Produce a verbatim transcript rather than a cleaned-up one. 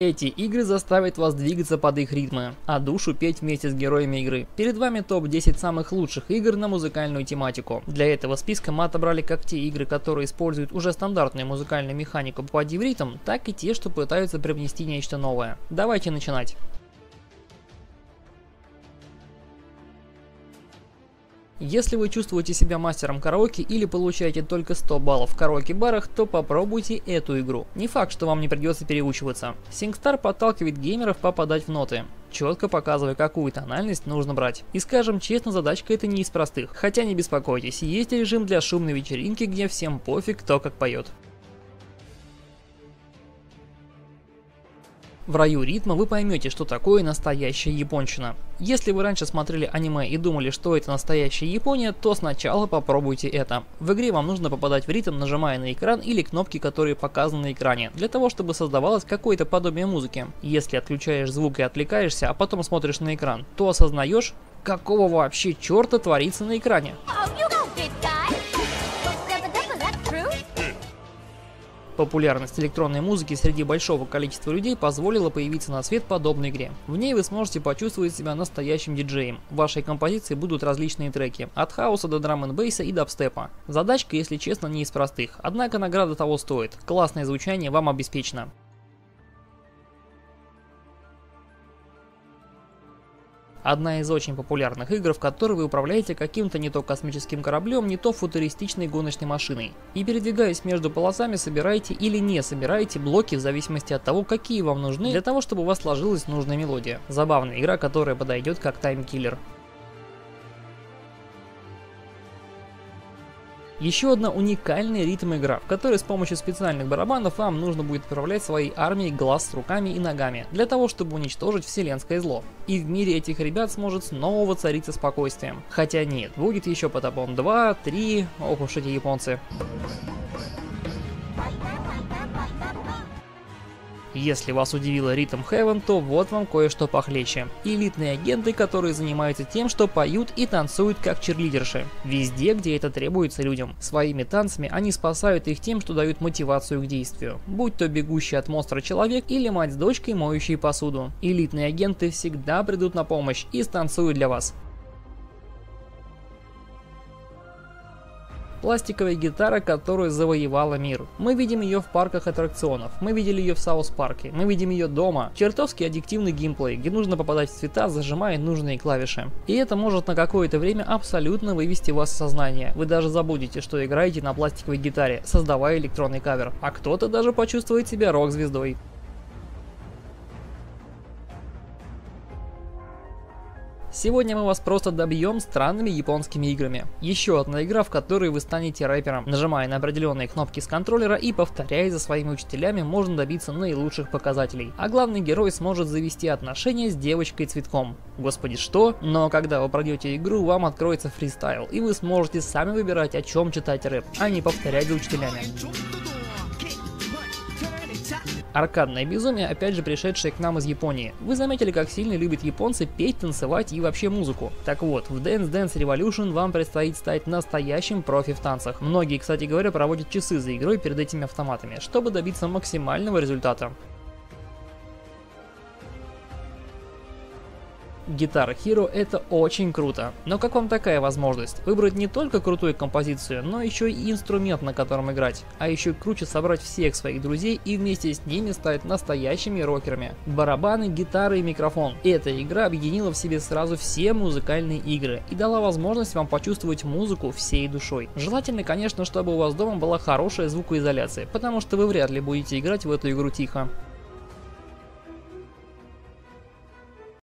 Эти игры заставят вас двигаться под их ритмы, а душу петь вместе с героями игры. Перед вами топ десять самых лучших игр на музыкальную тематику. Для этого списка мы отобрали как те игры, которые используют уже стандартную музыкальную механику «Попади в ритм», так и те, что пытаются привнести нечто новое. Давайте начинать. Если вы чувствуете себя мастером караоке или получаете только сто баллов в караоке-барах, то попробуйте эту игру. Не факт, что вам не придется переучиваться. SingStar подталкивает геймеров попадать в ноты, четко показывая, какую тональность нужно брать. И скажем честно, задачка это не из простых. Хотя не беспокойтесь, есть режим для шумной вечеринки, где всем пофиг, кто как поет. В раю ритма вы поймете, что такое настоящая японщина. Если вы раньше смотрели аниме и думали, что это настоящая Япония, то сначала попробуйте это. В игре вам нужно попадать в ритм, нажимая на экран или кнопки, которые показаны на экране, для того, чтобы создавалось какое-то подобие музыки. Если отключаешь звук и отвлекаешься, а потом смотришь на экран, то осознаешь, какого вообще черта творится на экране. Популярность электронной музыки среди большого количества людей позволила появиться на свет подобной игре. В ней вы сможете почувствовать себя настоящим диджеем. В вашей композиции будут различные треки, от хаоса до драм-н-бейса и дабстепа. Задачка, если честно, не из простых, однако награда того стоит. Классное звучание вам обеспечено. Одна из очень популярных игр, в которой вы управляете каким-то не то космическим кораблем, не то футуристичной гоночной машиной. И передвигаясь между полосами, собираете или не собираете блоки в зависимости от того, какие вам нужны, для того, чтобы у вас сложилась нужная мелодия. Забавная игра, которая подойдет как таймкиллер. Еще одна уникальная ритм-игра, в которой с помощью специальных барабанов вам нужно будет управлять своей армией глаз с руками и ногами, для того, чтобы уничтожить вселенское зло. И в мире этих ребят сможет снова воцариться спокойствием. Хотя нет, будет еще Patapon два, три, ох уж эти японцы. Если вас удивила Rhythm Heaven, то вот вам кое-что похлеще. Элитные агенты, которые занимаются тем, что поют и танцуют как черлидерши. Везде, где это требуется людям. Своими танцами они спасают их тем, что дают мотивацию к действию. Будь то бегущий от монстра человек или мать с дочкой, моющие посуду. Элитные агенты всегда придут на помощь и станцуют для вас. Пластиковая гитара, которая завоевала мир. Мы видим ее в парках аттракционов, мы видели ее в Саус Парке, мы видим ее дома. Чертовски аддиктивный геймплей, где нужно попадать в цвета, зажимая нужные клавиши. И это может на какое-то время абсолютно вывести вас из сознания. Вы даже забудете, что играете на пластиковой гитаре, создавая электронный кавер. А кто-то даже почувствует себя рок-звездой. Сегодня мы вас просто добьем странными японскими играми. Еще одна игра, в которой вы станете рэпером. Нажимая на определенные кнопки с контроллера и повторяя за своими учителями, можно добиться наилучших показателей. А главный герой сможет завести отношения с девочкой-цветком. Господи, что? Но когда вы пройдете игру, вам откроется фристайл, и вы сможете сами выбирать, о чем читать рэп, а не повторять за учителями. Аркадное безумие, опять же пришедшее к нам из Японии. Вы заметили, как сильно любят японцы петь, танцевать и вообще музыку. Так вот, в Dance Dance Revolution вам предстоит стать настоящим профи в танцах. Многие, кстати говоря, проводят часы за игрой перед этими автоматами, чтобы добиться максимального результата. Guitar Hero — это очень круто. Но как вам такая возможность? Выбрать не только крутую композицию, но еще и инструмент, на котором играть. А еще круче собрать всех своих друзей и вместе с ними стать настоящими рокерами. Барабаны, гитары и микрофон. Эта игра объединила в себе сразу все музыкальные игры и дала возможность вам почувствовать музыку всей душой. Желательно, конечно, чтобы у вас дома была хорошая звукоизоляция, потому что вы вряд ли будете играть в эту игру тихо.